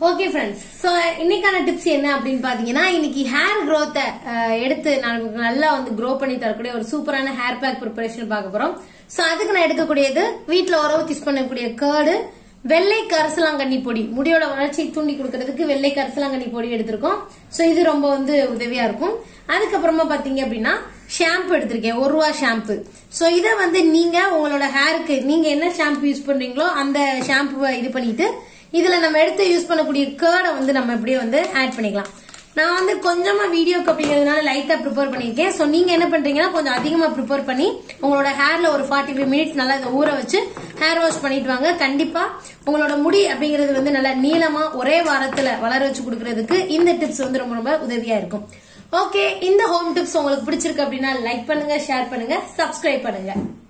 Okay friends, so இன்னைக்கான tips என்ன அப்படின்னு பாத்தீங்கன்னா, இன்னைக்கு ஹேர் growth எடுத்து நமக்கு நல்லா வந்து க்ரோ பண்ணி தரக்கூடிய ஒரு சூப்பரான ஹேர் பேக் ப்ரிப்பரேஷன் பார்க்க போறோம். சோ அதுக்கு நான் எடுக்கக்கூடியது வீட்ல உறவு யூஸ் பண்ணக்கூடிய கர்டு, வெள்ளை கரிசலாங்கண்ணி பொடி, முடியோட வளர்ச்சியை தூண்டி கொடுக்கறதுக்கு வெள்ளை கரிசலாங்கண்ணி பொடி எடுத்திருக்கோம். சோ இது ரொம்ப வந்து உதவியா இருக்கும். அதுக்கப்புறமா பாத்தீங்க அப்படின்னா ஷாம்பு எடுத்திருக்கேன், ₹1 ஷாம்பு. சோ இத வந்து நீங்க உங்களோட ஹேருக்கு நீங்க என்ன ஷாம்பு யூஸ் பண்றீங்களோ அந்த ஷாம்புவை இது பண்ணிட்டு இதுல நம்ம எடுத்து யூஸ் பண்ணக்கூடிய கர்டை வந்து நம்ம இப்படியே வந்து ஆட் பண்ணிக்கலாம். நான் வந்து கொஞ்சமா வீடியோக்கு அப்படிங்கிறதுனால லைட்டா ப்ரிப்பேர் பண்ணிருக்கேன். சோ நீங்க என்ன பண்றீங்கன்னா கொஞ்சம் அதிகமா ப்ரிப்பேர் பண்ணி உங்களோட ஹேர்ல ஒரு 45 மினிட்ஸ் நல்லா இதை ஊற வச்சு ஹேர் வாஷ் பண்ணிட்டு வாங்க. கண்டிப்பா உங்களோட முடி அப்படிங்கிறது வந்து நல்லா நீளமா ஒரே வாரத்துல வளர வச்சு கொடுக்கறதுக்கு இந்த டிப்ஸ் வந்து ரொம்ப ரொம்ப உதவியா இருக்கும். ஓகே, இந்த ஹோம் டிப்ஸ் உங்களுக்கு பிடிச்சிருக்கு அப்படின்னா லைக் பண்ணுங்க, ஷேர் பண்ணுங்க, சப்ஸ்கிரைப் பண்ணுங்க.